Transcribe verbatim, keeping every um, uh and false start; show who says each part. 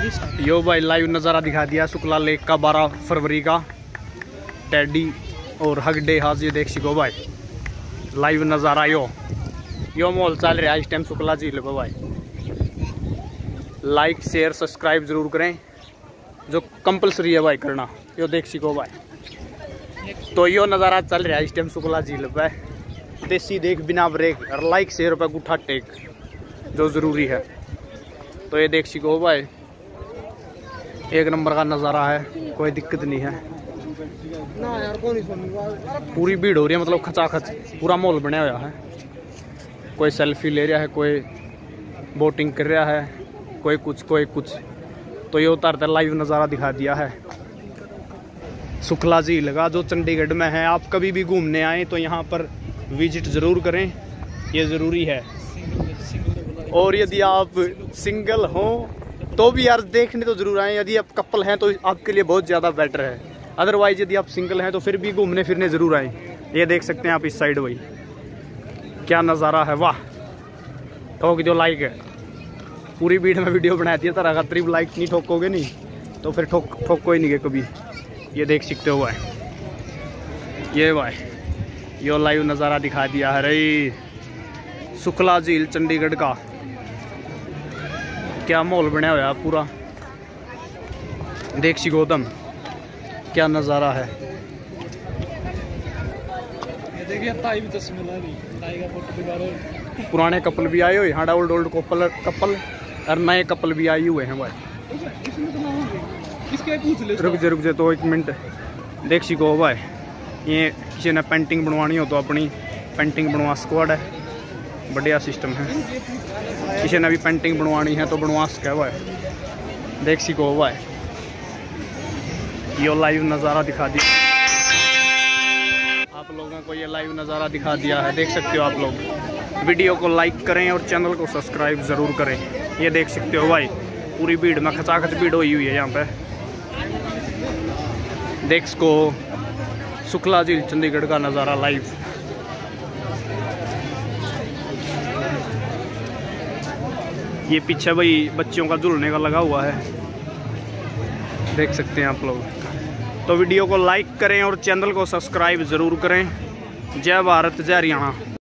Speaker 1: यो भाई लाइव नज़ारा दिखा दिया शुक्ला लेक का बारह फरवरी का। टेडी और हगडे हाज ये देख सको भाई लाइव नज़ारा। यो यो माहौल चल रहा है इस टाइम शुक्ला झील को भाई। लाइक शेयर सब्सक्राइब जरूर करें, जो कंपलसरी है भाई करना। यो देख सको भाई, तो यो नज़ारा चल रहा है इस टाइम शुक्ला झील पे। देसी देख बिना ब्रेक और लाइक शेयर पे गुठा टेक जो ज़रूरी है। तो ये देख सको भाई, एक नंबर का नज़ारा है, कोई दिक्कत नहीं है। पूरी भीड़ हो रही है, मतलब खचाखच पूरा माहौल बना हुआ है। कोई सेल्फी ले रहा है, कोई बोटिंग कर रहा है, कोई कुछ कोई कुछ। तो ये उतारता लाइव नज़ारा दिखा दिया है शुक्ला झील का, जो चंडीगढ़ में है। आप कभी भी घूमने आए तो यहाँ पर विजिट ज़रूर करें, ये ज़रूरी है। और यदि आप सिंगल हो तो भी यार देखने तो ज़रूर आए। यदि आप कपल हैं तो आपके लिए बहुत ज़्यादा बेटर है। अदरवाइज यदि आप सिंगल हैं तो फिर भी घूमने फिरने ज़रूर आए। ये देख सकते हैं आप इस साइड, वही क्या नज़ारा है, वाह। ठोक दो लाइक है, पूरी भीड़ में वीडियो बना दी है तरह का। ट्रिप लाइक नहीं ठोकोगे नहीं तो फिर ठोक ठोक कोई नहीं है कभी। ये देख सकते हो भाई, ये भाई यो लाइव नज़ारा दिखा दिया है रे शुक्ला झील चंडीगढ़ का। क्या माहौल बना हुआ पूरा, देख सी गौतम क्या नज़ारा है।
Speaker 2: ये देखिए ताई भी तस्वीर आ रही, ताई का फोटो दिखा रहे हो।
Speaker 1: पुराने कपल भी आए हुए हैं, ओल्ड ओल्ड कपल कपल और नए कपल भी आए हुए हैं भाई। रुक जा रुक जा तो एक मिनट, देख सी गो भाई। ये किसी ने पेंटिंग बनवानी हो तो अपनी पेंटिंग बनवा स्क्वाड है, बढ़िया सिस्टम है। किसी ने भी पेंटिंग बनवानी है तो बनवा सके भाई। देख सी गो भाई, यो लाइव नज़ारा दिखा दिया आप लोगों को। ये लाइव नज़ारा दिखा दिया है, देख सकते हो आप लोग। वीडियो को लाइक करें और चैनल को सब्सक्राइब ज़रूर करें। ये देख सकते हो भाई, पूरी भीड़ में खचाखच भीड़ हुई हुई है यहाँ पे। देख सको शुक्ला झील चंडीगढ़ का नज़ारा लाइव। ये पीछे भाई बच्चों का झूलने का लगा हुआ है, देख सकते हैं आप लोग। तो वीडियो को लाइक करें और चैनल को सब्सक्राइब ज़रूर करें। जय भारत जय हरियाणा।